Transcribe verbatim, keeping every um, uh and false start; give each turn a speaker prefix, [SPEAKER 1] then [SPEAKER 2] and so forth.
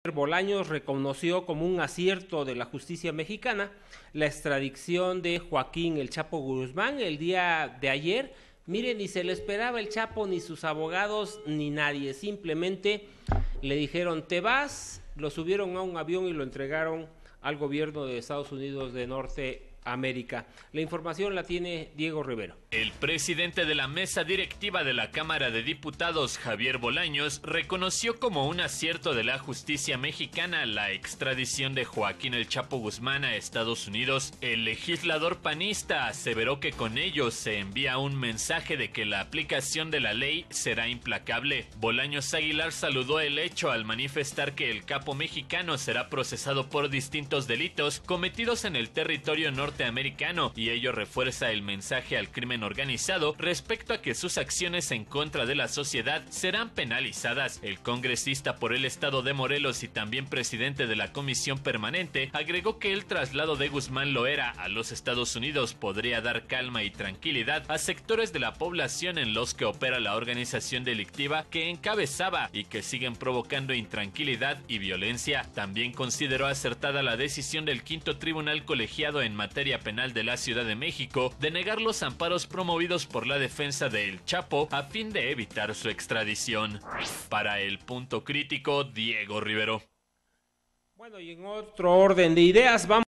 [SPEAKER 1] Bolaños reconoció como un acierto de la justicia mexicana la extradición de Joaquín El Chapo Guzmán el día de ayer. Miren, ni se le esperaba el Chapo, ni sus abogados, ni nadie. Simplemente le dijeron, te vas, lo subieron a un avión y lo entregaron al gobierno de Estados Unidos de Norteamérica. La información la tiene Diego Rivero.
[SPEAKER 2] El presidente de la mesa directiva de la Cámara de Diputados, Javier Bolaños, reconoció como un acierto de la justicia mexicana la extradición de Joaquín El Chapo Guzmán a Estados Unidos. El legislador panista aseveró que con ello se envía un mensaje de que la aplicación de la ley será implacable. Bolaños Aguilar saludó el hecho al manifestar que el capo mexicano será procesado por distintos delitos cometidos en el territorio norteamericano y ello refuerza el mensaje al crimen organizado respecto a que sus acciones en contra de la sociedad serán penalizadas. El congresista por el estado de Morelos y también presidente de la comisión permanente agregó que el traslado de Guzmán Loera a los Estados Unidos podría dar calma y tranquilidad a sectores de la población en los que opera la organización delictiva que encabezaba y que siguen provocando intranquilidad y violencia. También consideró acertada la decisión del quinto tribunal colegiado en materia penal de la Ciudad de México de negar los amparos promovidos por la defensa de El Chapo a fin de evitar su extradición. Para El Punto Crítico, Diego Rivero.
[SPEAKER 1] Bueno, y en otro orden de ideas, vamos